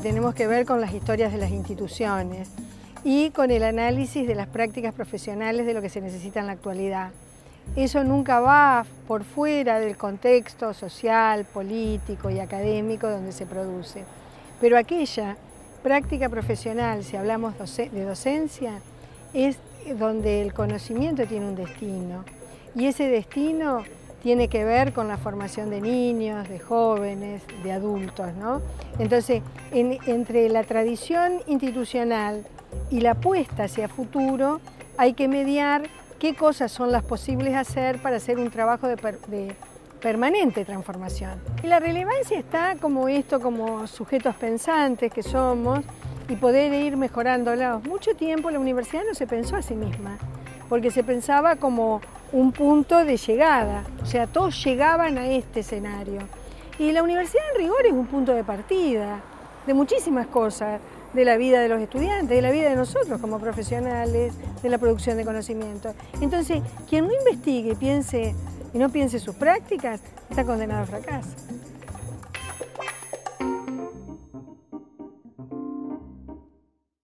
tenemos que ver con las historias de las instituciones y con el análisis de las prácticas profesionales de lo que se necesita en la actualidad. Eso nunca va por fuera del contexto social, político y académico donde se produce. Pero aquella práctica profesional, si hablamos de docencia, es donde el conocimiento tiene un destino. Y ese destino tiene que ver con la formación de niños, de jóvenes, de adultos, ¿no? Entonces, entre la tradición institucional y la apuesta hacia futuro, hay que mediar qué cosas son las posibles hacer para hacer un trabajo de permanente transformación. Y la relevancia está como esto, como sujetos pensantes que somos, y poder ir mejorándola. Mucho tiempo la universidad no se pensó a sí misma, porque se pensaba como un punto de llegada, o sea, todos llegaban a este escenario. Y la universidad en rigor es un punto de partida de muchísimas cosas, de la vida de los estudiantes, de la vida de nosotros como profesionales, de la producción de conocimiento. Entonces, quien no investigue y no piense sus prácticas, está condenado al fracaso.